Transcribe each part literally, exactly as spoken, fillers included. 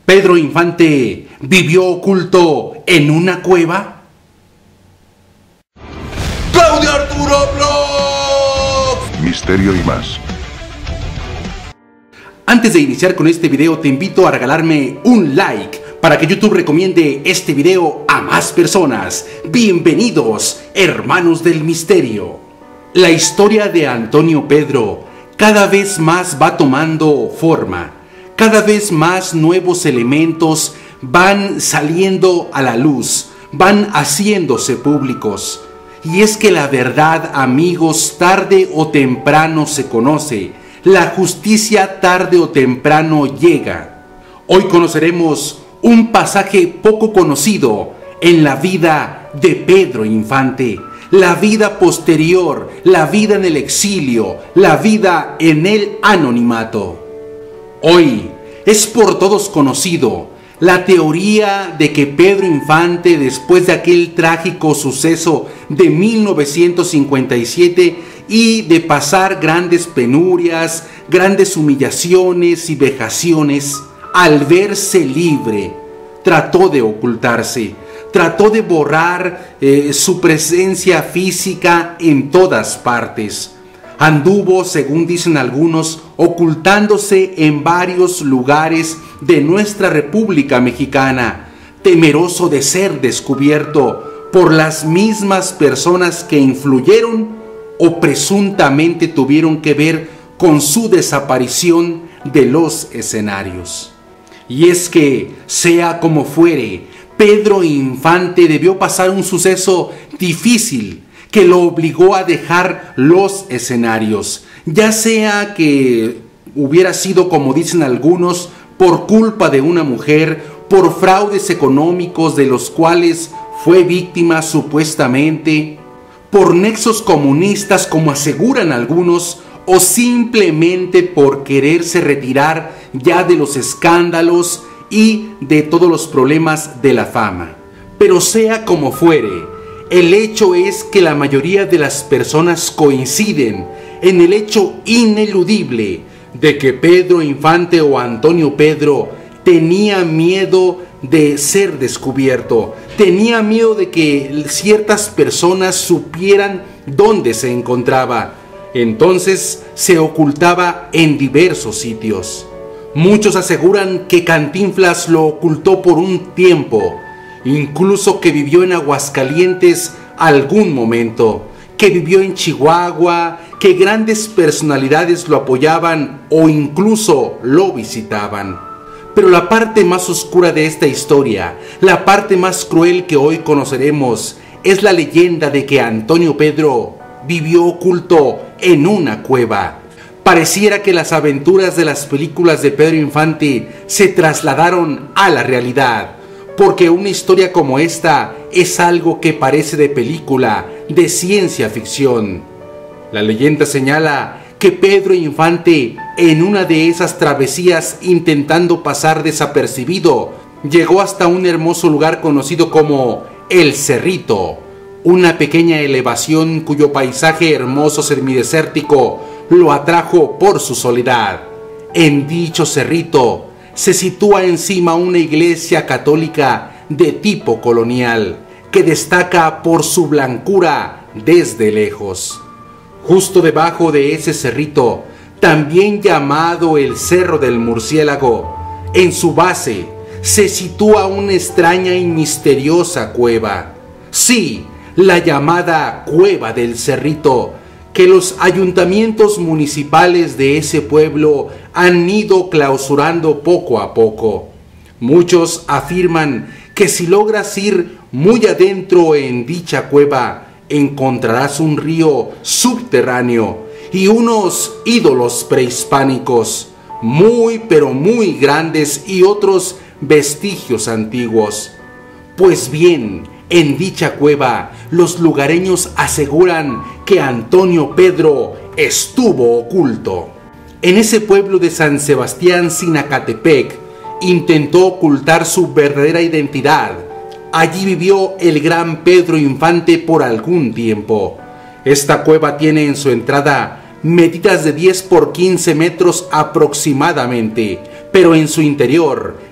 ¿Pedro Infante vivió oculto en una cueva? ¡Claudio Arturo Vlogs! Misterio y más. Antes de iniciar con este video, te invito a regalarme un like para que YouTube recomiende este video a más personas. Bienvenidos, hermanos del misterio. La historia de Antonio Pedro cada vez más va tomando forma. Cada vez más nuevos elementos van saliendo a la luz, van haciéndose públicos. Y es que la verdad, amigos, tarde o temprano se conoce. La justicia tarde o temprano llega. Hoy conoceremos un pasaje poco conocido en la vida de Pedro Infante. La vida posterior, la vida en el exilio, la vida en el anonimato. Hoy es por todos conocido la teoría de que Pedro Infante, después de aquel trágico suceso de mil novecientos cincuenta y siete y de pasar grandes penurias, grandes humillaciones y vejaciones, al verse libre, trató de ocultarse, trató de borrar eh, su presencia física en todas partes. Anduvo, según dicen algunos, ocultándose en varios lugares de nuestra República Mexicana, temeroso de ser descubierto por las mismas personas que influyeron o presuntamente tuvieron que ver con su desaparición de los escenarios. Y es que, sea como fuere, Pedro Infante debió pasar un suceso difícil que lo obligó a dejar los escenarios, ya sea que hubiera sido, como dicen algunos, por culpa de una mujer, por fraudes económicos de los cuales fue víctima supuestamente, por nexos comunistas como aseguran algunos, o simplemente por quererse retirar ya de los escándalos y de todos los problemas de la fama. Pero sea como fuere, el hecho es que la mayoría de las personas coinciden en el hecho ineludible de que Pedro Infante o Antonio Pedro tenía miedo de ser descubierto, tenía miedo de que ciertas personas supieran dónde se encontraba. Entonces se ocultaba en diversos sitios. Muchos aseguran que Cantinflas lo ocultó por un tiempo, incluso que vivió en Aguascalientes algún momento, que vivió en Chihuahua, que grandes personalidades lo apoyaban o incluso lo visitaban. Pero la parte más oscura de esta historia, la parte más cruel que hoy conoceremos, es la leyenda de que Antonio Pedro vivió oculto en una cueva. Pareciera que las aventuras de las películas de Pedro Infante se trasladaron a la realidad, porque una historia como esta es algo que parece de película, de ciencia ficción. La leyenda señala que Pedro Infante, en una de esas travesías intentando pasar desapercibido, llegó hasta un hermoso lugar conocido como El Cerrito, una pequeña elevación cuyo paisaje hermoso semidesértico lo atrajo por su soledad. En dicho cerrito se sitúa encima una iglesia católica de tipo colonial que destaca por su blancura desde lejos. Justo debajo de ese cerrito, también llamado el Cerro del Murciélago, en su base se sitúa una extraña y misteriosa cueva. Sí, la llamada Cueva del Cerrito, que los ayuntamientos municipales de ese pueblo han ido clausurando poco a poco. Muchos afirman que si logras ir muy adentro en dicha cueva, encontrarás un río subterráneo y unos ídolos prehispánicos, muy pero muy grandes, y otros vestigios antiguos. Pues bien, en dicha cueva, los lugareños aseguran que Antonio Pedro estuvo oculto. En ese pueblo de San Sebastián Sinacatepec, intentó ocultar su verdadera identidad. Allí vivió el gran Pedro Infante por algún tiempo. Esta cueva tiene en su entrada medidas de diez por quince metros aproximadamente, pero en su interior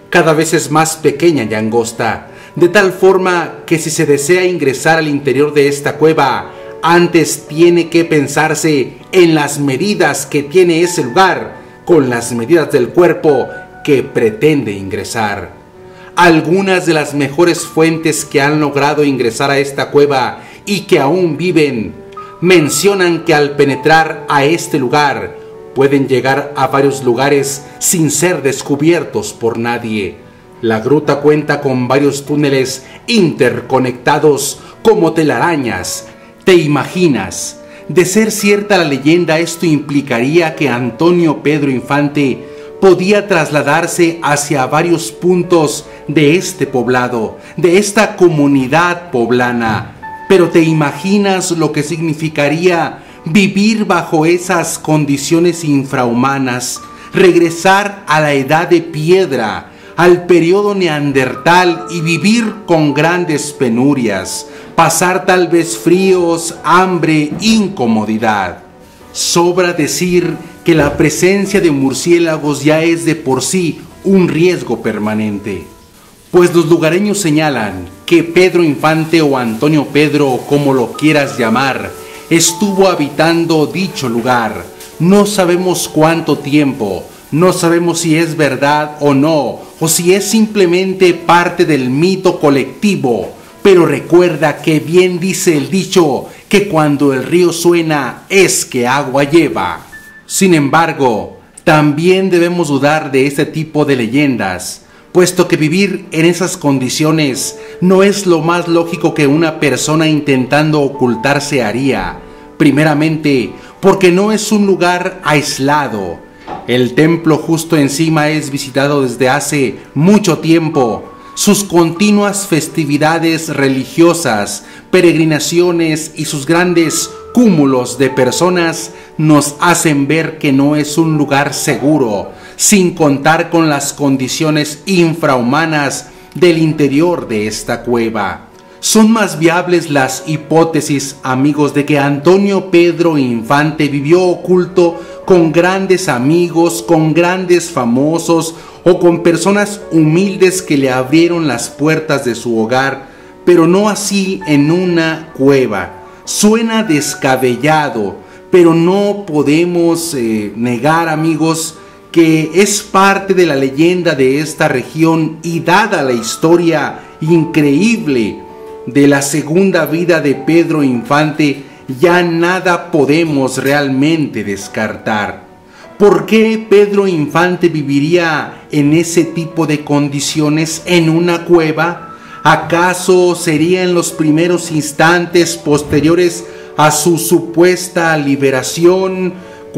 cada vez es más pequeña y angosta, de tal forma que si se desea ingresar al interior de esta cueva, antes tiene que pensarse en las medidas que tiene ese lugar con las medidas del cuerpo que pretende ingresar. Algunas de las mejores fuentes que han logrado ingresar a esta cueva y que aún viven, mencionan que al penetrar a este lugar pueden llegar a varios lugares sin ser descubiertos por nadie. La gruta cuenta con varios túneles interconectados como telarañas. ¿Te imaginas? De ser cierta la leyenda, esto implicaría que Antonio Pedro Infante podía trasladarse hacia varios puntos de este poblado, de esta comunidad poblana. Pero ¿te imaginas lo que significaría vivir bajo esas condiciones infrahumanas, regresar a la edad de piedra, al periodo neandertal y vivir con grandes penurias, pasar tal vez fríos, hambre, incomodidad? Sobra decir que la presencia de murciélagos ya es de por sí un riesgo permanente, pues los lugareños señalan que Pedro Infante o Antonio Pedro, como lo quieras llamar, estuvo habitando dicho lugar. No sabemos cuánto tiempo, no sabemos si es verdad o no, o si es simplemente parte del mito colectivo, pero recuerda que bien dice el dicho que cuando el río suena es que agua lleva. Sin embargo, también debemos dudar de este tipo de leyendas, puesto que vivir en esas condiciones no es lo más lógico que una persona intentando ocultarse haría. Primeramente, porque no es un lugar aislado. El templo justo encima es visitado desde hace mucho tiempo. Sus continuas festividades religiosas, peregrinaciones y sus grandes cúmulos de personas nos hacen ver que no es un lugar seguro, sin contar con las condiciones infrahumanas del interior de esta cueva. Son más viables las hipótesis, amigos, de que Antonio Pedro Infante vivió oculto con grandes amigos, con grandes famosos o con personas humildes que le abrieron las puertas de su hogar, pero no así en una cueva. Suena descabellado, pero no podemos eh, negar, amigos, que es parte de la leyenda de esta región y dada la historia increíble de la segunda vida de Pedro Infante, ya nada podemos realmente descartar. ¿Por qué Pedro Infante viviría en ese tipo de condiciones en una cueva? ¿Acaso sería en los primeros instantes posteriores a su supuesta liberación,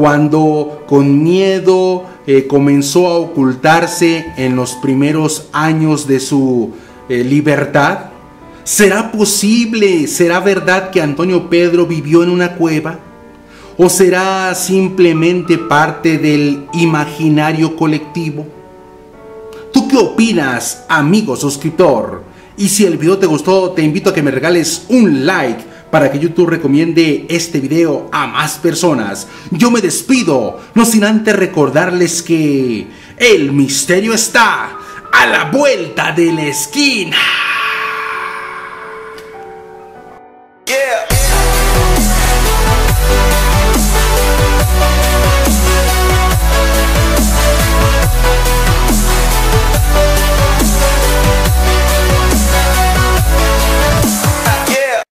cuando con miedo eh, comenzó a ocultarse en los primeros años de su eh, libertad? ¿Será posible, será verdad que Antonio Pedro vivió en una cueva? ¿O será simplemente parte del imaginario colectivo? ¿Tú qué opinas, amigo suscriptor? Y si el video te gustó, te invito a que me regales un like para que YouTube recomiende este video a más personas. Yo me despido, no sin antes recordarles que el misterio está a la vuelta de la esquina.